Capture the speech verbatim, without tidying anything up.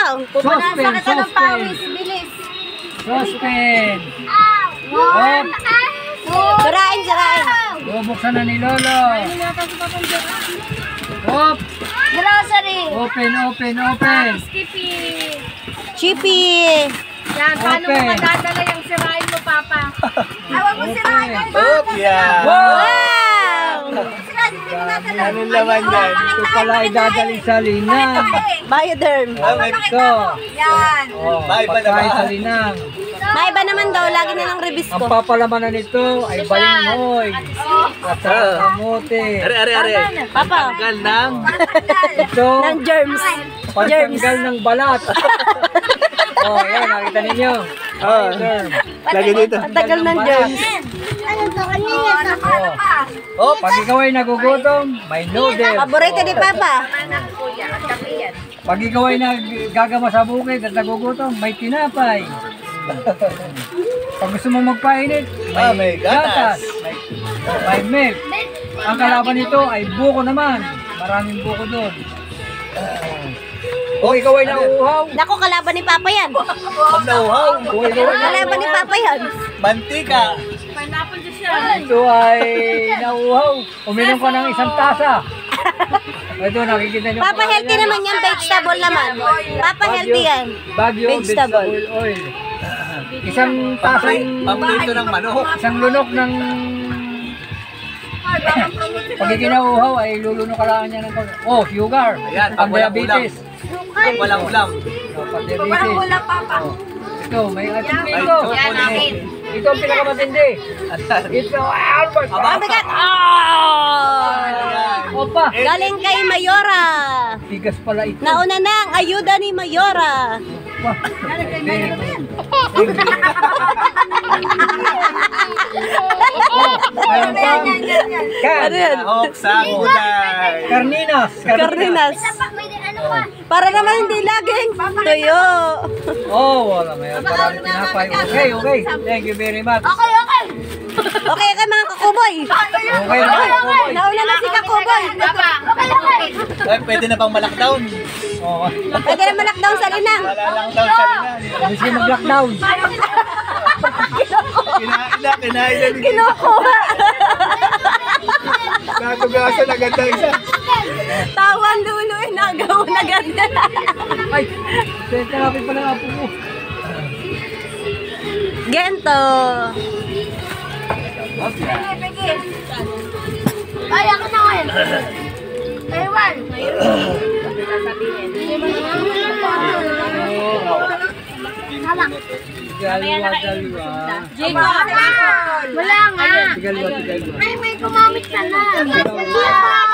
daw. Suspen, suspen. Bilis. Suspen. One. Sirain, sirain. Bubuksan na ni Lolo. Op. Grocery. Open, open, open. Skippy. Chippy. Yan, paano mo Open. madadala yung sirain mo, Papa? Awag mo sirain. Oh, yeah. Wow! Anong laman yan? Ito pala ay dadaling sa linang. Bioderm. Oh, may Ito. Yan. Oh, May iba na ba? pagkain sa linang. May iba naman daw, lagi nilang release Ang ko. papalamanan nito ay balinghoy. At saka kamote. Are, are, are. Papa, Tanggal ng... Ito, ng germs. Germs. pagtanggal ng balat. Oh, yan, nakita ninyo. Oh, Germ. lagi dito. Ang tagal ng germs. Oh, pag ikaw ay nagugutom, may noodle. Paborito ni Papa. Pag ikaw ay nagagama sa bukid at nagugutom, may tinapay. Pag gusto mo magpainit, may, Ah, may gatas. May, may milk. Ang kalaban nito ay buko naman. Maraming buko doon. O ikaw ay nauuhaw. Naku, kalaban ni Papa yan. Pag nauhaw, O ikaw ay Kalaban ni Papa yan. mantika. Pineapple juice yan. Ito ay nauuhaw. Uminom ka ng isang tasa. Ito, nakikita nyo. Papa, healthy naman yan. Vegetable naman. Papa, healthy yan. Bagyo Vegetable. vegetable oil. Isang tasang, Pamprito ng manok. isang lunok ng pag ikinauhaw ay luluno ka lang niya ng oh, sugar. Ayan, Ang pag walang diabetes. Pag walang ulam. Oh, pag diabetes. Papa. Oh. Ito, may ating Ay, ito. yan, akin. Ito ang pinakamatindi. Ito, Albert. Mabigat. Oh! Opa. Galing kay Mayora. Bigas pala ito. Nauna na ang ayuda ni Mayora. Opa. Mayroon pang can. Ano yan? Lahok sa gulay. Carninas. Carninas. Para naman hindi laging tuyo. Oh, wala. Mayroon parang tinapay. Okay, okay. Thank you very much. Okay, okay. Okay ka mga kakuboy. Okay, okay, okay. Nauna na si kakuboy. Papa, okay, okay. Ay, pwede na bang ma-lockdown? Oh, Pwede na ma-lockdown sa linang. Wala lockdown sa linan. gusto mag-lockdown. Kinain na, kinain na. Kinukuha. Natugasan agad na isa. Tawan dulo eh. Nagaw na ganda. Ay, therapy pala nga po mo. Gento. Ay, ako na ngayon. Ewan. Tigalwa, tigalwa. Wala nga. Tigalwa, tigalwa. Ay, may kumamit ka na.